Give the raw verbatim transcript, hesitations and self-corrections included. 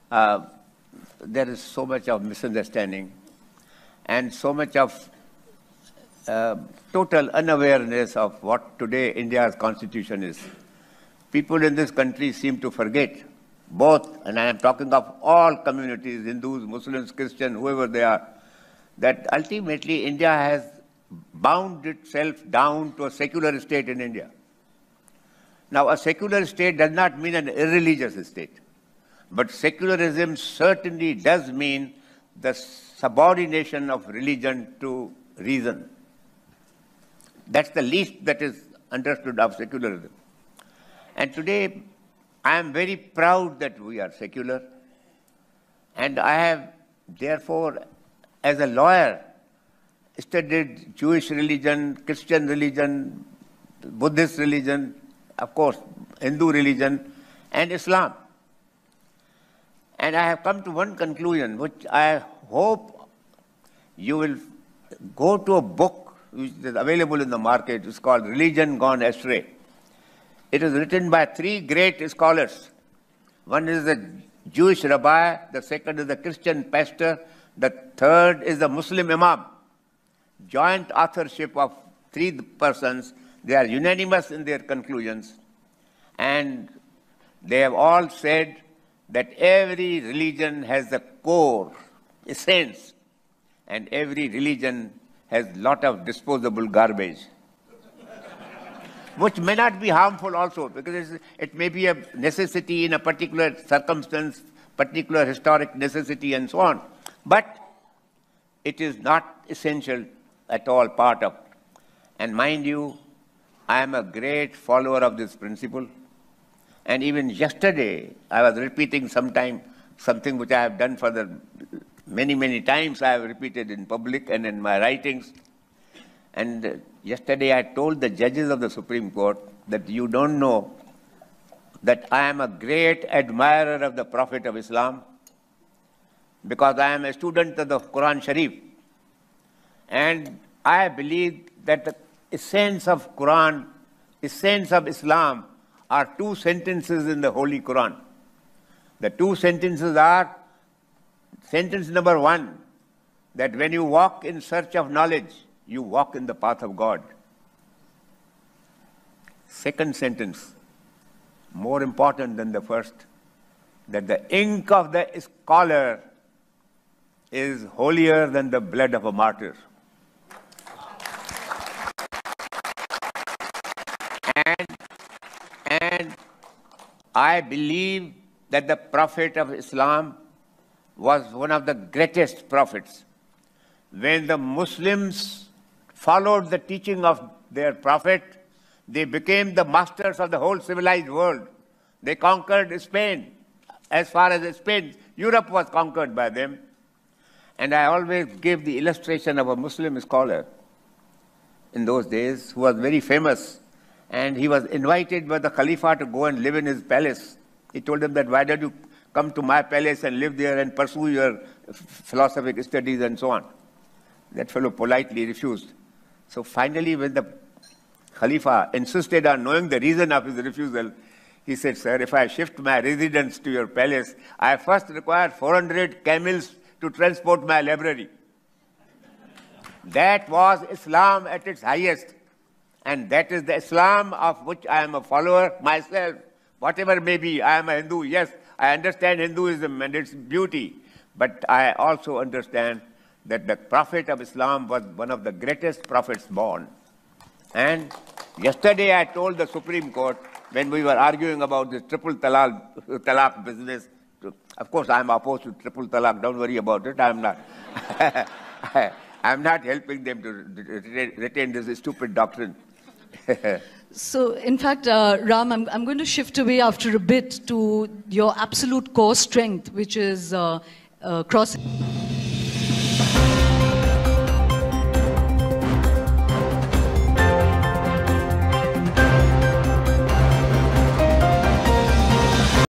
uh, there is so much of misunderstanding and so much of uh, total unawareness of what today India's constitution is. People in this country seem to forget both, and I am talking of all communities, Hindus, Muslims, Christians, whoever they are, that ultimately India has bound itself down to a secular state in India. Now, a secular state does not mean an irreligious state, but secularism certainly does mean the subordination of religion to reason. That's the least that is understood of secularism. And today, I am very proud that we are secular, and I have, therefore, as a lawyer, studied Jewish religion, Christian religion, Buddhist religion, of course, Hindu religion, and Islam. And I have come to one conclusion, which I hope you will go to a book which is available in the market. It's called Religion Gone Astray. It is written by three great scholars. One is the Jewish rabbi, the second is the Christian pastor, the third is the Muslim imam. Joint authorship of three persons. They are unanimous in their conclusions. And they have all said that every religion has a core, essence, and every religion has a lot of disposable garbage, which may not be harmful also, because it may be a necessity in a particular circumstance, particular historic necessity, and so on. But it is not essential at all part of. And mind you, I am a great follower of this principle. And even yesterday, I was repeating sometime something which I have done for the many, many times. I have repeated in public and in my writings. And yesterday I told the judges of the Supreme Court that you don't know that I am a great admirer of the Prophet of Islam, because I am a student of the Quran Sharif. And I believe that the essence of Quran, essence of Islam, are two sentences in the Holy Quran. The two sentences are, sentence number one, that when you walk in search of knowledge, you walk in the path of God. Second sentence, more important than the first, that the ink of the scholar is holier than the blood of a martyr. And, and I believe that the Prophet of Islam was one of the greatest prophets. When the Muslims followed the teaching of their Prophet, they became the masters of the whole civilized world. They conquered Spain. As far as Spain, Europe was conquered by them. And I always give the illustration of a Muslim scholar in those days who was very famous. And he was invited by the Khalifa to go and live in his palace. He told him that, why don't you come to my palace and live there and pursue your philosophic studies and so on. That fellow politely refused. So finally, when the Khalifa insisted on knowing the reason of his refusal, he said, sir, if I shift my residence to your palace, I first require four hundred camels to transport my library. That was Islam at its highest. And that is the Islam of which I am a follower myself. Whatever may be, I am a Hindu. Yes, I understand Hinduism and its beauty. But I also understand that the Prophet of Islam was one of the greatest prophets born. And yesterday I told the Supreme Court, when we were arguing about this triple talaq, talaq business, of course I am opposed to triple talaq, don't worry about it, I am not. I am not helping them to retain this stupid doctrine. So, in fact, uh, Ram, I'm, I'm going to shift away after a bit to your absolute core strength, which is uh, uh, crossing.